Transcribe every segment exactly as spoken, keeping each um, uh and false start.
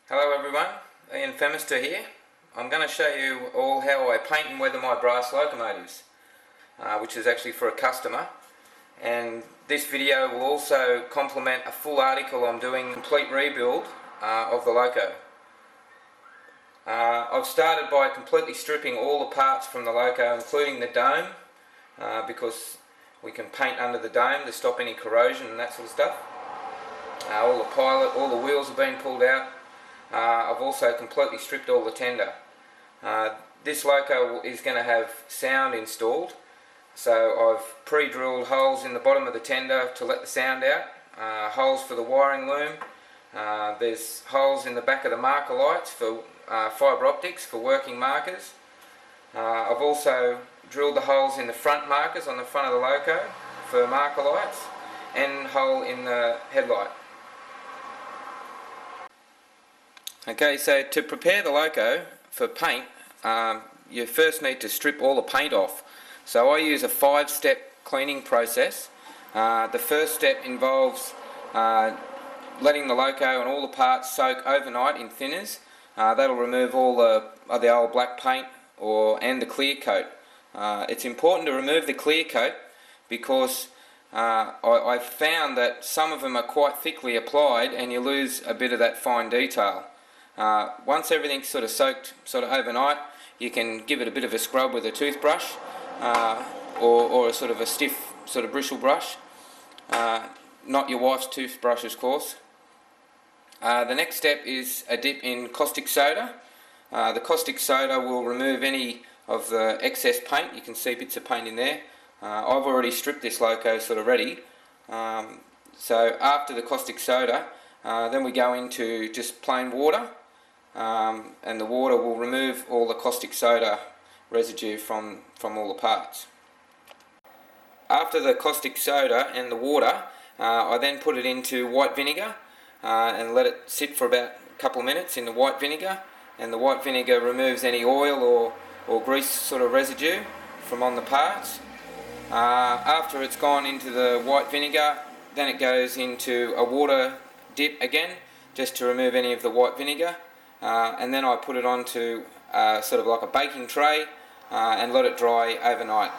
Hello everyone, Ian Femister here. I'm going to show you all how I paint and weather my brass locomotives, uh, which is actually for a customer. And this video will also complement a full article I'm doing, complete rebuild uh, of the loco. Uh, I've started by completely stripping all the parts from the loco, including the dome, uh, because we can paint under the dome to stop any corrosion and that sort of stuff. Uh, all the pilot, all the wheels have been pulled out. Uh, I've also completely stripped all the tender. Uh, this loco is going to have sound installed, so I've pre-drilled holes in the bottom of the tender to let the sound out, uh, holes for the wiring loom, uh, there's holes in the back of the marker lights for uh, fibre optics for working markers. Uh, I've also drilled the holes in the front markers on the front of the loco for marker lights, and hole in the headlight. Okay, so to prepare the loco for paint, um, you first need to strip all the paint off. So I use a five-step cleaning process. Uh, the first step involves uh, letting the loco and all the parts soak overnight in thinners. Uh, that'll remove all the, uh, the old black paint or and the clear coat. Uh, it's important to remove the clear coat because uh, I, I've found that some of them are quite thickly applied and you lose a bit of that fine detail. Uh, once everything's sort of soaked sort of overnight, you can give it a bit of a scrub with a toothbrush uh, or, or a sort of a stiff sort of bristle brush. Uh, not your wife's toothbrush, of course. Uh, the next step is a dip in caustic soda. Uh, the caustic soda will remove any of the excess paint. You can see bits of paint in there. Uh, I've already stripped this loco sort of ready. Um, so after the caustic soda, uh, then we go into just plain water. Um, and the water will remove all the caustic soda residue from, from all the parts. After the caustic soda and the water, uh, I then put it into white vinegar uh, and let it sit for about a couple of minutes in the white vinegar, and the white vinegar removes any oil or, or grease sort of residue from on the parts. Uh, after it's gone into the white vinegar, then it goes into a water dip again just to remove any of the white vinegar. Uh, and then I put it onto uh, sort of like a baking tray uh, and let it dry overnight.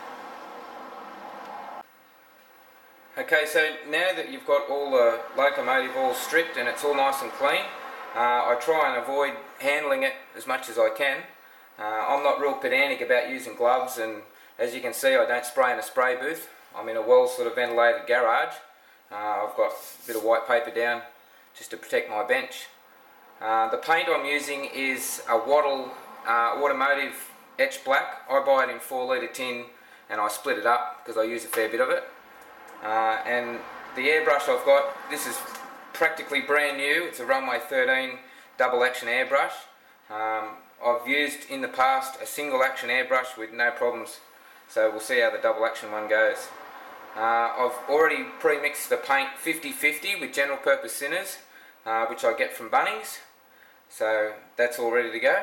Okay, so now that you've got all the locomotive all stripped and it's all nice and clean, uh, I try and avoid handling it as much as I can. Uh, I'm not real pedantic about using gloves, and as you can see, I don't spray in a spray booth. I'm in a well sort of ventilated garage. Uh, I've got a bit of white paper down just to protect my bench. Uh, the paint I'm using is a Wattle uh, automotive etch black. I buy it in four litre tin and I split it up because I use a fair bit of it. Uh, and the airbrush I've got, this is practically brand new. It's a Runway thirteen double action airbrush. Um, I've used in the past a single action airbrush with no problems, so we'll see how the double action one goes. Uh, I've already pre-mixed the paint fifty fifty with general purpose thinners, uh, which I get from Bunnings. So that's all ready to go.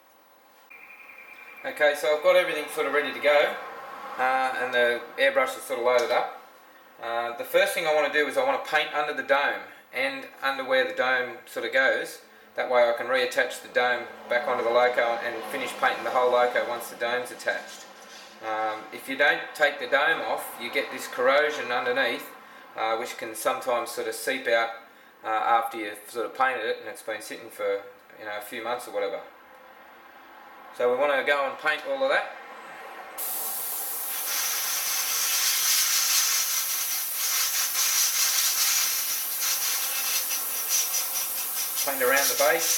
Okay, so I've got everything sort of ready to go, uh, and the airbrush is sort of loaded up. Uh, the first thing I want to do is I want to paint under the dome and under where the dome sort of goes. That way I can reattach the dome back onto the loco and finish painting the whole loco once the dome's attached. Um, if you don't take the dome off, you get this corrosion underneath, uh, which can sometimes sort of seep out Uh, after you've sort of painted it and it's been sitting for, you know, a few months or whatever. So we want to go and paint all of that. Paint around the base.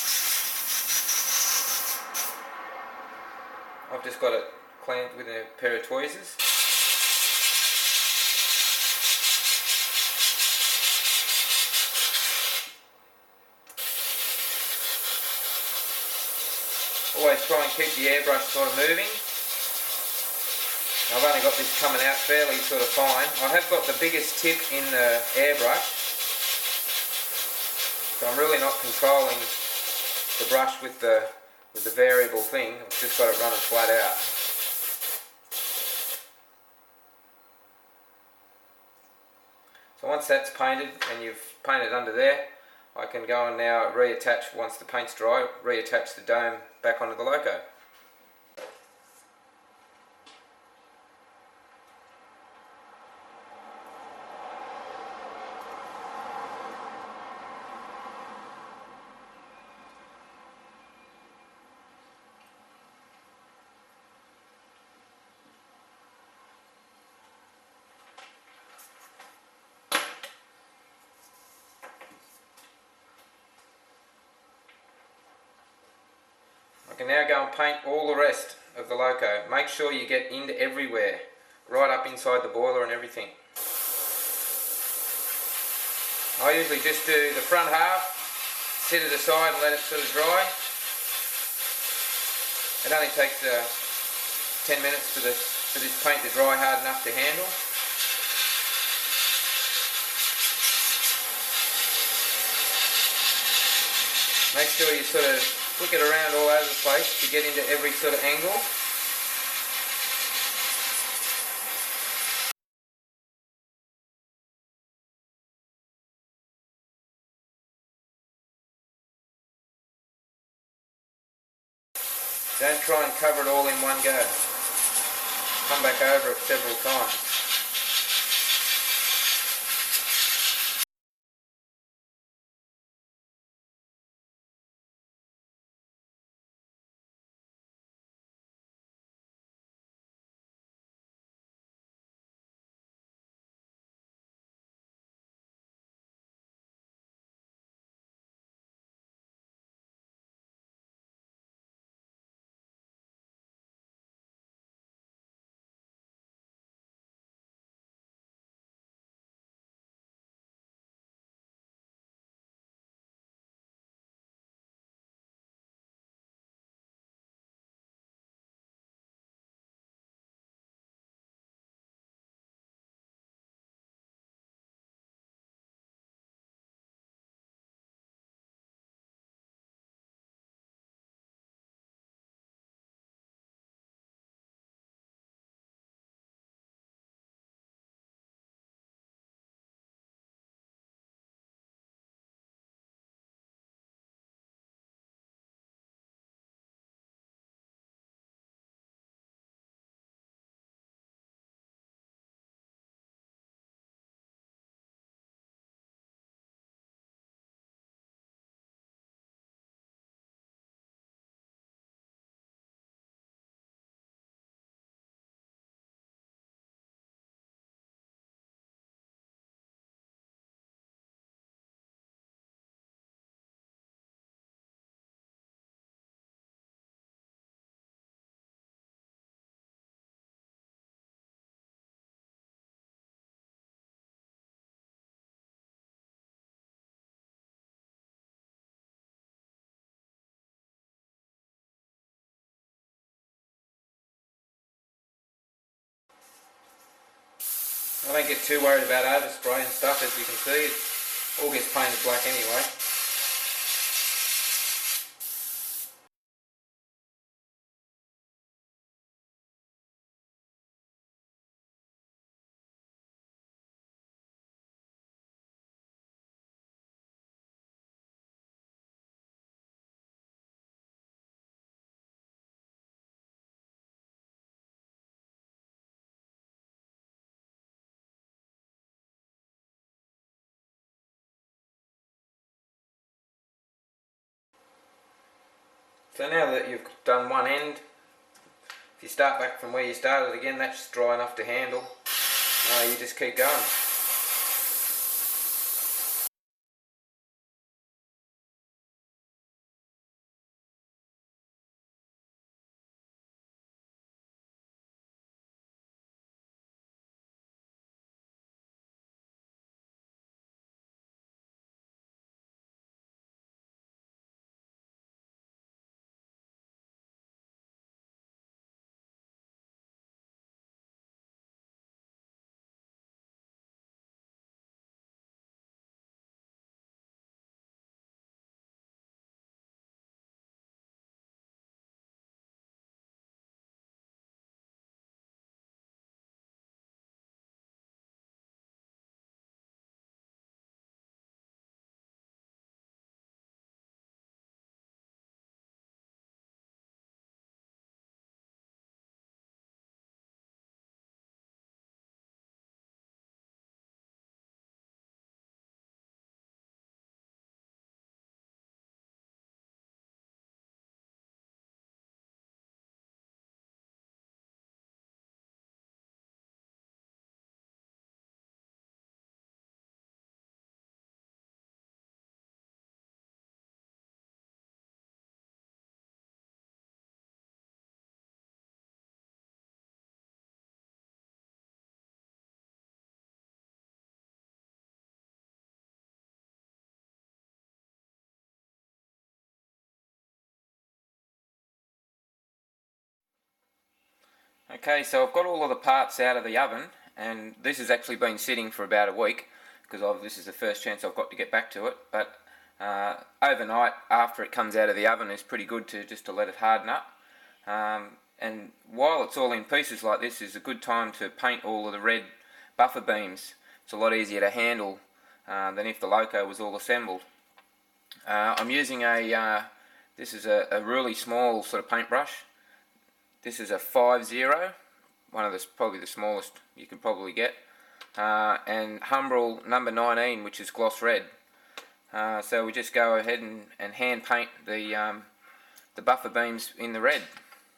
I've just got it cleaned with a pair of tweezers. Always try and keep the airbrush sort of moving. I've only got this coming out fairly sort of fine. I have got the biggest tip in the airbrush, so I'm really not controlling the brush with the with the variable thing. I've just got it running flat out. So once that's painted and you've painted under there, I can go and now reattach, once the paint's dry, reattach the dome back onto the loco. I can now go and paint all the rest of the loco. Make sure you get into everywhere, right up inside the boiler and everything. I usually just do the front half, sit it aside and let it sort of dry. It only takes uh, ten minutes for, the, for this paint to dry hard enough to handle. Make sure you sort of flick it around all over the place to get into every sort of angle. Don't try and cover it all in one go. Come back over it several times. I don't get too worried about overspray and stuff. As you can see, it all gets painted black anyway. So now that you've done one end, if you start back from where you started again, that's dry enough to handle. Uh, you just keep going. Okay, so I've got all of the parts out of the oven, and this has actually been sitting for about a week because this is the first chance I've got to get back to it. But uh, overnight, after it comes out of the oven, is pretty good to just to let it harden up. Um, and while it's all in pieces like this, is a good time to paint all of the red buffer beams. It's a lot easier to handle uh, than if the loco was all assembled. Uh, I'm using a uh, this is a, a really small sort of paintbrush. This is a five zero, one of the probably the smallest you can probably get, uh, and Humbrol number nineteen, which is gloss red. Uh, so we just go ahead and, and hand paint the um, the buffer beams in the red.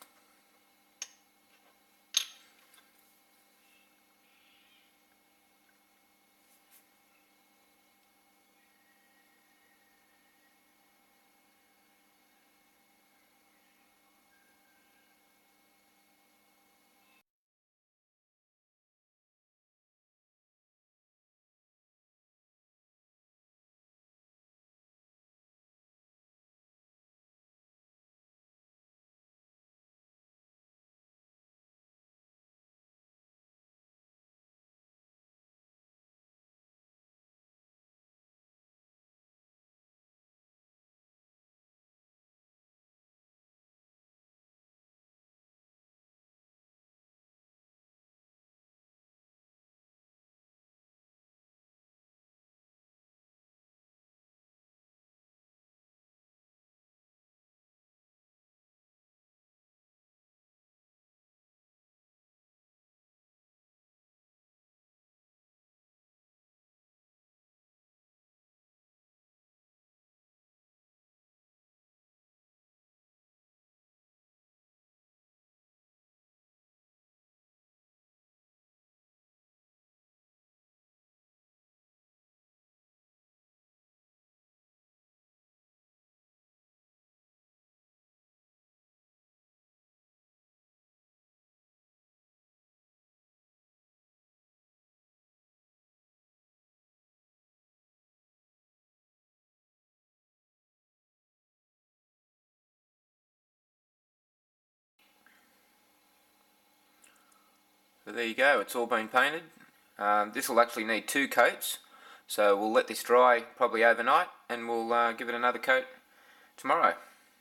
So there you go, it's all been painted. Um, this will actually need two coats, so we'll let this dry probably overnight and we'll uh, give it another coat tomorrow.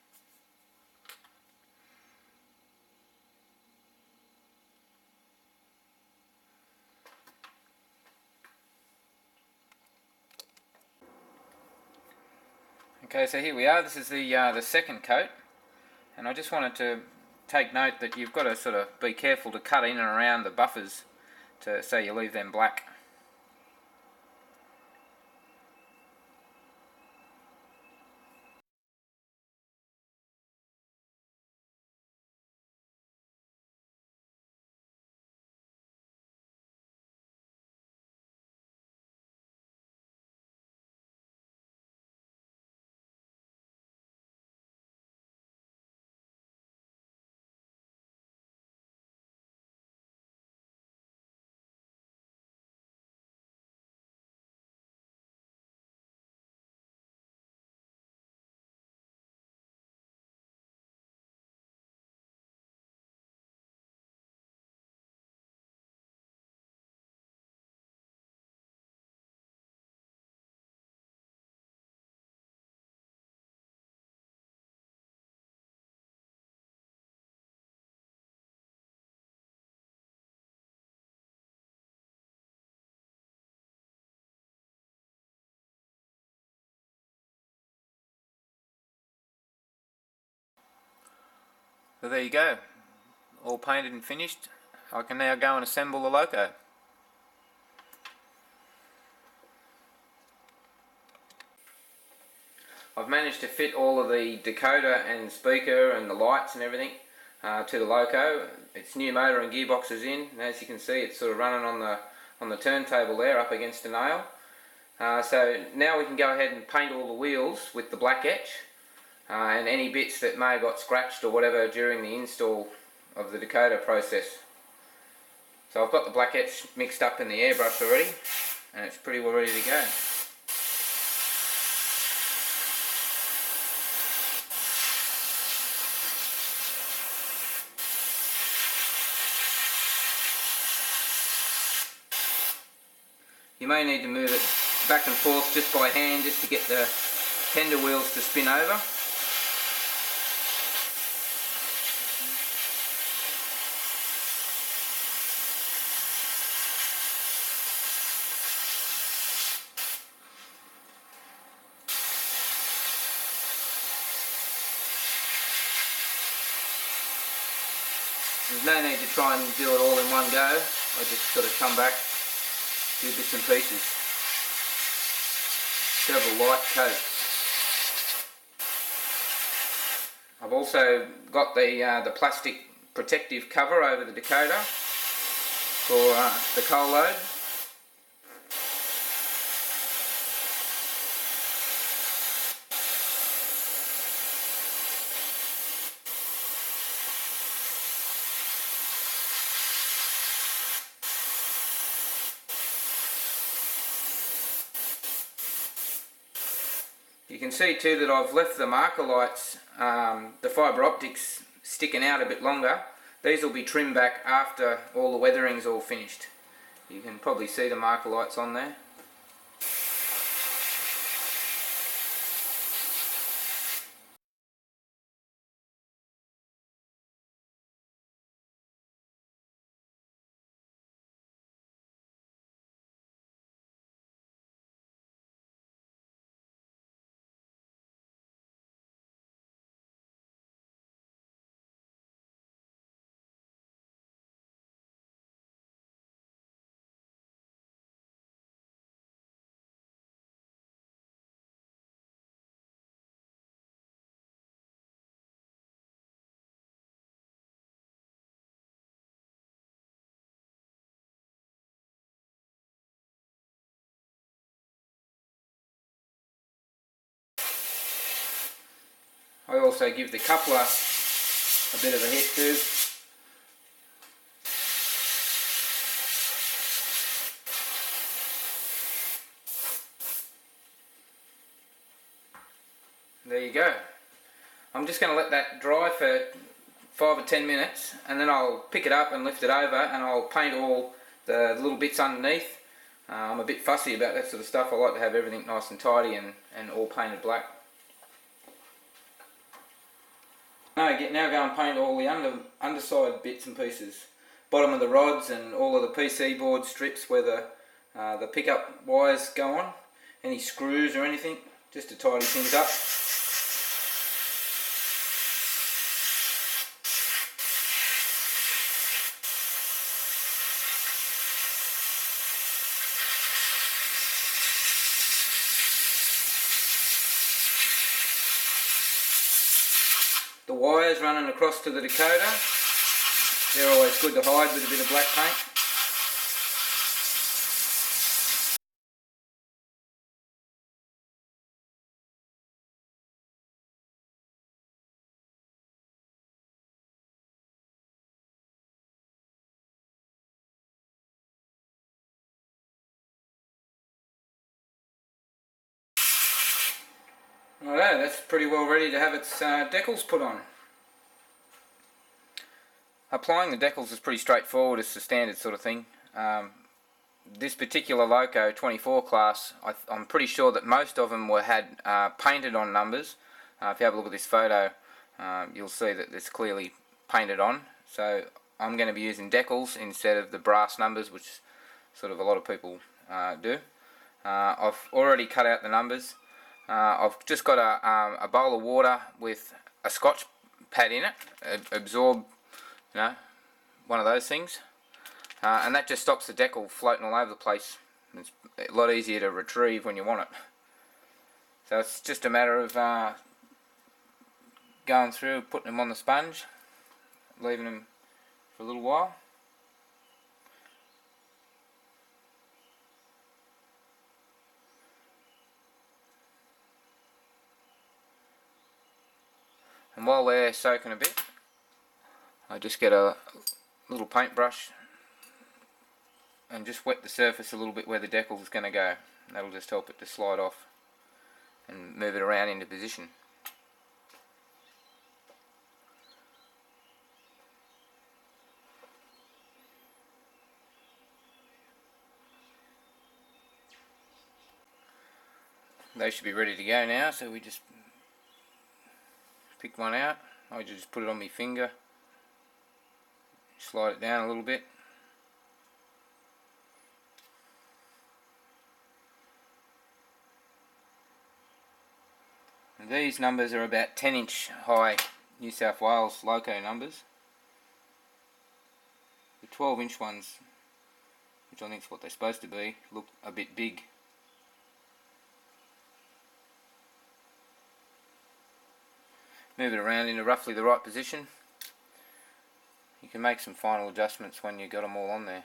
Okay, so here we are. This is the uh, the second coat, and I just wanted to take note that you've got to sort of be careful to cut in and around the buffers to so you leave them black. So there you go, all painted and finished. I can now go and assemble the loco. I've managed to fit all of the decoder and speaker and the lights and everything uh, to the loco. Its new motor and gearbox is in, and as you can see it's sort of running on the on the turntable there up against a nail. Uh, so now we can go ahead and paint all the wheels with the black etch uh, and any bits that may have got scratched or whatever during the install of the decoder process. So I've got the black etch mixed up in the airbrush already, and it's pretty well ready to go. You may need to move it back and forth just by hand just to get the tender wheels to spin over. There's no need to try and do it all in one go. I just sort of come back, do bits and pieces. Several light coats. I've also got the uh, the plastic protective cover over the Dakota for uh, the coal load. You can see too that I've left the marker lights, um, the fibre optics, sticking out a bit longer. These will be trimmed back after all the weathering's all finished. You can probably see the marker lights on there. I also give the coupler a bit of a hit too. There you go. I'm just going to let that dry for five or ten minutes and then I'll pick it up and lift it over and I'll paint all the little bits underneath. Uh, I'm a bit fussy about that sort of stuff. I like to have everything nice and tidy and, and all painted black. Now, get, now go and paint all the under, underside bits and pieces. Bottom of the rods and all of the P C board strips where the, uh, the pickup wires go on. Any screws or anything, just to tidy things up. The wires running across to the Dakota, they're always good to hide with a bit of black paint. Righto, that's pretty well ready to have its uh, decals put on. Applying the decals is pretty straightforward. It's the standard sort of thing. Um, this particular loco, twenty-four class, I, I'm pretty sure that most of them were had uh, painted on numbers. Uh, if you have a look at this photo, um, you'll see that it's clearly painted on. So I'm going to be using decals instead of the brass numbers, which sort of a lot of people uh, do. Uh, I've already cut out the numbers. Uh, I've just got a, um, a bowl of water with a scotch pad in it, absorb, you know, one of those things, uh, and that just stops the decal floating all over the place. It's a lot easier to retrieve when you want it. So it's just a matter of uh, going through, putting them on the sponge, leaving them for a little while. And while they're soaking a bit, I just get a little paintbrush and just wet the surface a little bit where the decal is going to go. That'll just help it to slide off and move it around into position. they should be ready to go now, so we just pick one out. I just put it on my finger, slide it down a little bit. And these numbers are about ten inch high New South Wales loco numbers. The twelve inch ones, which I think is what they're supposed to be, look a bit big. Move it around into roughly the right position. You can make some final adjustments when you've got them all on there.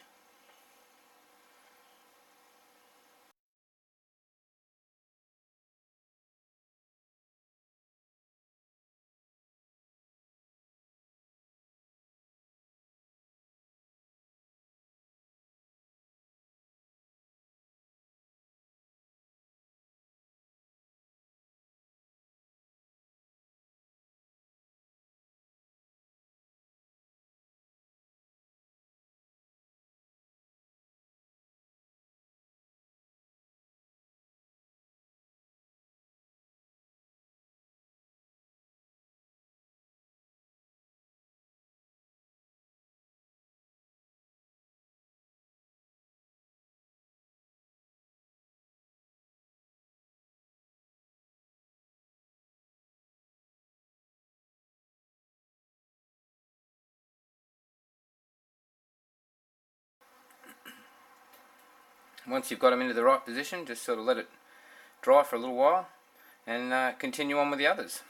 Once you've got them into the right position, just sort of let it dry for a little while and uh, continue on with the others.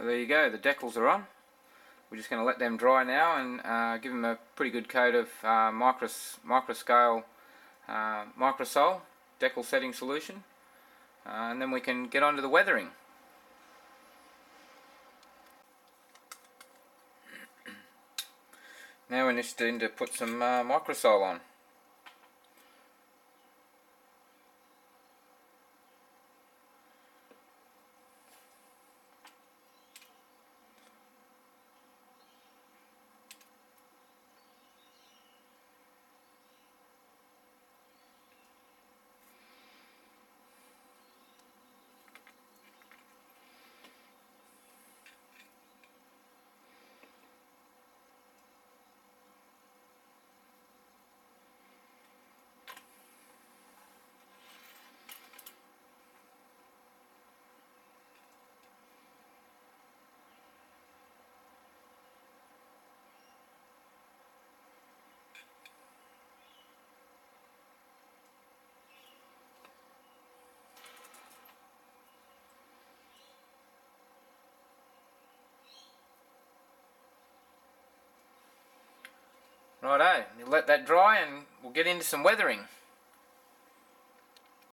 So there you go, the decals are on. We're just going to let them dry now and uh, give them a pretty good coat of uh, micros, microscale uh, microsol decal setting solution, uh, and then we can get on to the weathering. Now we're just going to put some uh, microsol on. Righto, you let that dry and we'll get into some weathering.